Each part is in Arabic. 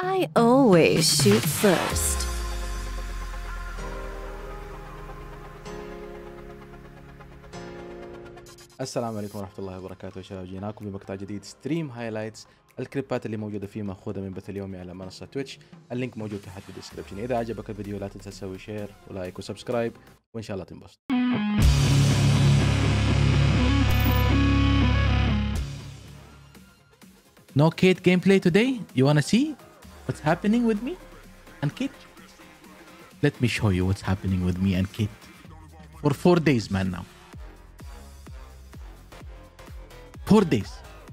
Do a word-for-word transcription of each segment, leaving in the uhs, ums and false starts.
I always shoot first. السلام عليكم ورحمة الله وبركاته يا شباب، جيناكم بمقطع جديد ستريم هايلايتس. الكليبات اللي موجودة فيه مأخوذة من بث اليومي على منصة تويتش، اللينك موجود تحت في الديسكربشن. إذا عجبك الفيديو لا تنسى تسوي شير ولايك وسبسكرايب، وإن شاء الله تنبسط. No Kate gameplay today? You wanna see what's happening with me and Kate? Let me show you what's happening with me and Kate for four days, man. Now four days.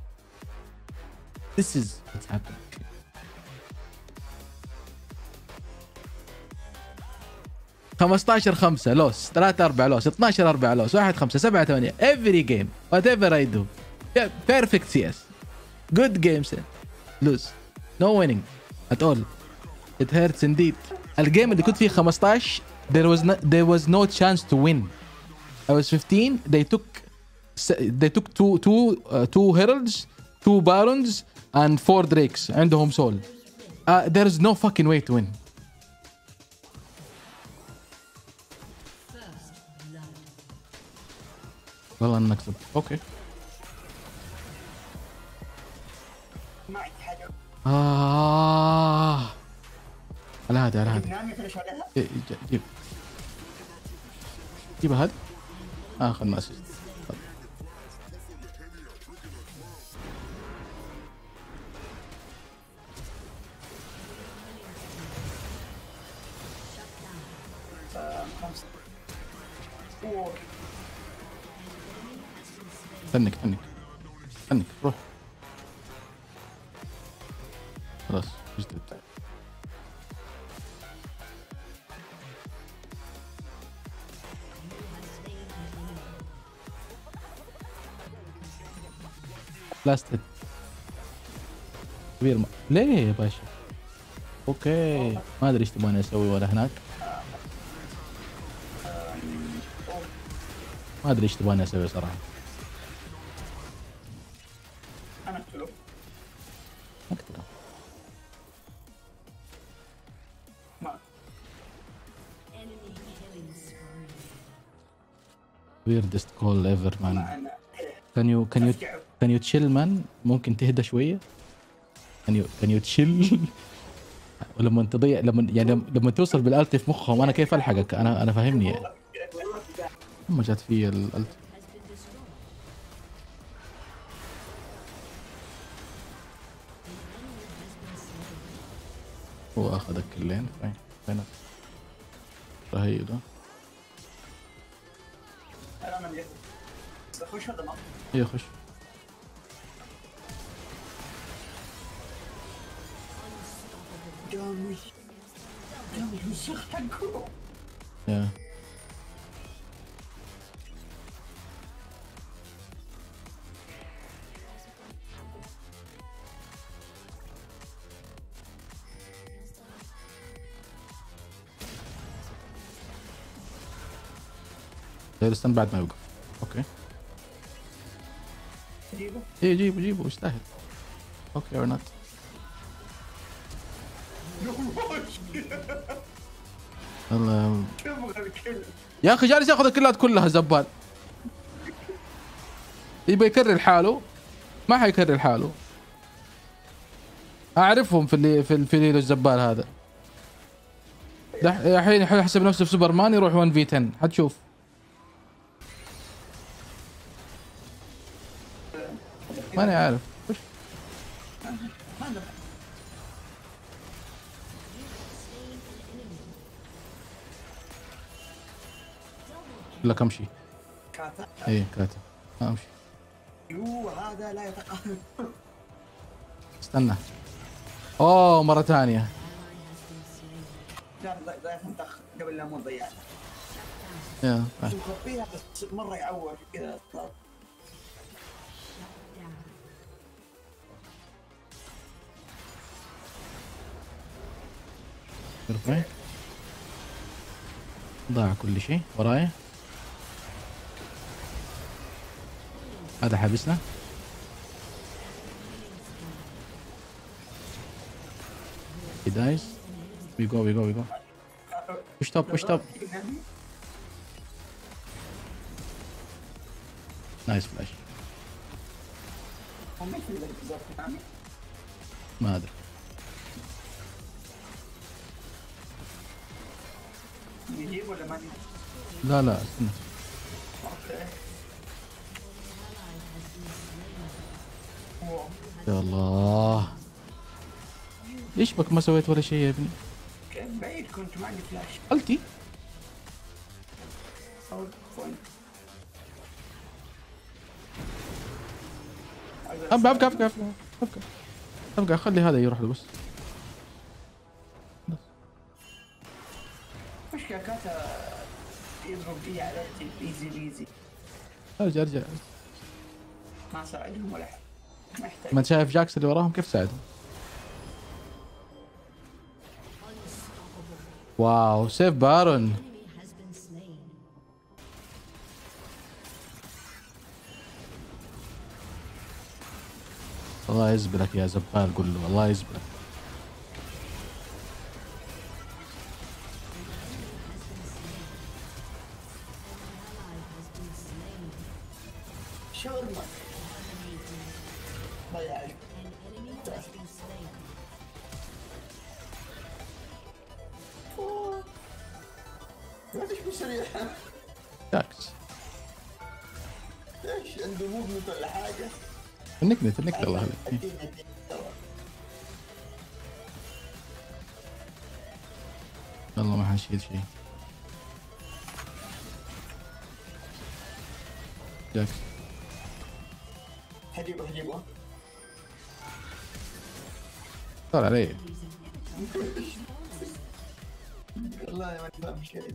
This is what's happening. خمستاشر خمسة لوس، ثلاثة أربعة لوس، اثناشر أربعة لوس، واحد خمسة، سبعة ثمانية. Every game, whatever I do, yeah, perfect C S. Good games, lose, no winning at all. It hurts indeed. الجيم اللي كنت فيه خمستاشر there was no, there was no chance to win. I was fifteen. They took they took two two uh, two heralds, two barons, and four drakes. عندهم soul. Uh, there is no fucking way to win. والله نكسب. اوكي. آه على هذا على هذا. إيه جيب جيب هذا. آه خلنا أسيست. استنك استنك استنك روح. خلاص اجدد. لاست كبير ما. ليه يا باشا؟ اوكي ما ادري ايش تبغاني اسوي ولا هناك. ما ادري ايش تبغاني اسوي صراحه. انا اقتله اقتله. weirdest call ever man. can you can you can you chill man؟ ممكن تهدى شويه. can you can you chill؟ ولما تضيع لما يعني لما توصل بالالت في مخهم انا كيف الحقك؟ انا انا فاهمني يعني. ما جات في الالت. هو اخذك اللين. فين فين رهيب ده. خش هذا ما ايه خش. جامي جامي الشيخ حقه. يا استنى بعد ما يوقف. اوكي جيبه. ايه جيبه جيبه يستاهل. اوكي اور نوت. الله يا اخي جالس ياخذ الكلات كلها زبال. يبغى يكرر حاله ما حيكرر حاله. اعرفهم في اللي في الفيليل الزبال هذا. الحين يحسب نفسه في سوبرمان يروح واحد في عشرة حتشوف. ماني عارف وش لك امشي. كاتا ايه كاتا امشي. يو هذا لا يتقهر. استنى. اوه مرة ثانية. لا ضيعت متأخر قبل لا اموت ضيعتها. يا مخبيها بس مرة يعور كذا. رفعي ضاع كل شيء وراي. هذا حابسنا. He dies. We go, we go, we go. Push top, push top. Nice flash. ما ادري. يجيب ولا ما يجيب؟ لا لا استنى. اوكي. يا الله. ليش بك ما سويت ولا شيء يا ابني؟ كيف بعيد كنت ما عندي فلاش. قلتي. أو بوينت. ابقى ابقى ابقى ابقى ابقى ابقى خلي هذا يروح له بس. مشكلة كاتا يضرب بي على ايزي بيزي. ارجع ارجع. ما ساعدهم ولا حاجة. محتاج. ما انت شايف جاكس اللي وراهم كيف ساعدهم؟ واو سيف بارون. الله يزبلك يا زبال، قول له الله يزبلك. شاورما. ضيع لي. ما فيش بسريع. جاكس ايش عنده موفمنت ولا حاجة؟ النكنت النكنت الله عليك. والله ما حنشيل شيء. جاكس حجيبه حجيبه. صار علي. والله ما فاهم شيء.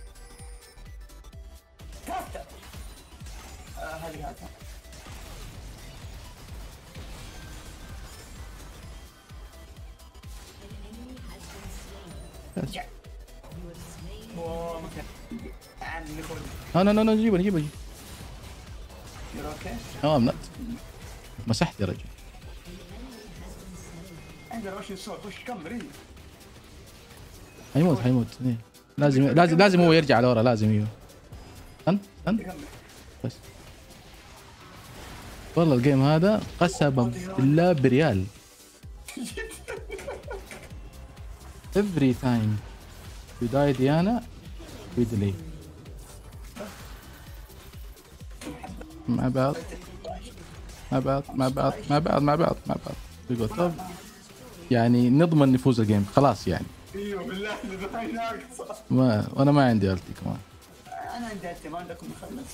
كاتا. آه هذه كاتا. رجع. اوه ما كان. عن نقول. لا لا لا جيبه جيبه جيبه. يور اوكي؟ اه منت. مسحت يا رجل. عندنا وش الصوت وش كمل ايه؟ حيموت حيموت إيه. لازم لازم لازم هو يرجع لورا، لازم ايوه. استنى استنى كمل. بس. والله الجيم هذا قسما بالله بريال. every time you die Diana we delay. مع بعض مع بعض مع بعض مع بعض مع بعض مع بعض يقول طب يعني نضمن نفوز الجيم خلاص يعني. ايوه بالله اللي ناقصه. ما وانا ما عندي التي كمان. انا عندي التي ما عندكم مخلص.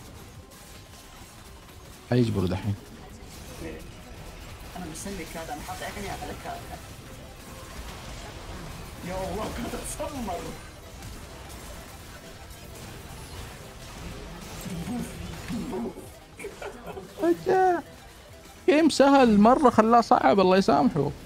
حيجبروا دحين. انا مستني كذا، انا حاطط عيني على كذا. يا الله كنت اتصمر. جيم سهل مرة خلاه صعب الله يسامحه.